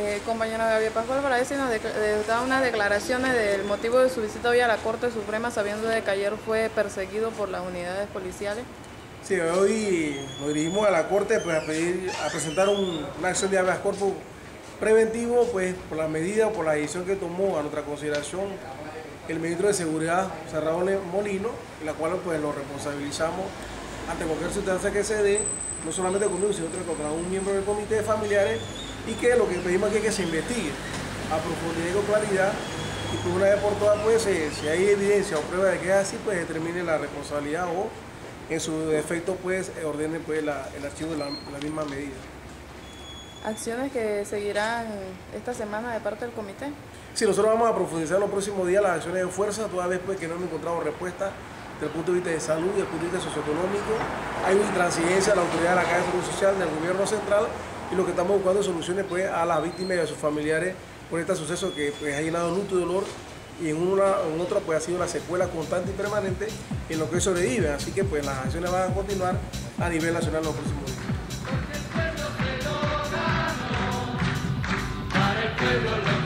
Compañera Gabriel Pascual, para ver si nos da unas declaraciones del motivo de su visita hoy a la Corte Suprema, sabiendo de que ayer fue perseguido por las unidades policiales. Sí, hoy nos dirigimos a la Corte pues, a presentar una acción de habeas corpus preventivo pues, por la medida o por la decisión que tomó a nuestra consideración el ministro de Seguridad, José Raúl Molino, en la cual pues, lo responsabilizamos ante cualquier circunstancia que se dé, no solamente conmigo, sino contra un miembro del comité de familiares, y que lo que pedimos aquí es que se investigue a profundidad y con claridad, y pues una vez por todas, pues, si hay evidencia o prueba de que es así, pues determine la responsabilidad o en su defecto pues ordene pues, el archivo de la misma medida. ¿Acciones que seguirán esta semana de parte del comité? Sí, nosotros vamos a profundizar en los próximos días las acciones de fuerza, toda vez pues, que no hemos encontrado respuesta desde el punto de vista de salud y desde el punto de vista socioeconómico. Hay una intransigencia de la autoridad de la Caja de Seguro Social, del gobierno central, y lo que estamos buscando es soluciones pues, a las víctimas y a sus familiares por este suceso que pues, ha llenado luto y dolor, y en otra pues, ha sido la secuela constante y permanente en lo que sobrevive. Así que pues, las acciones van a continuar a nivel nacional en los próximos días. Porque el pueblo se lo ganó, para el pueblo lo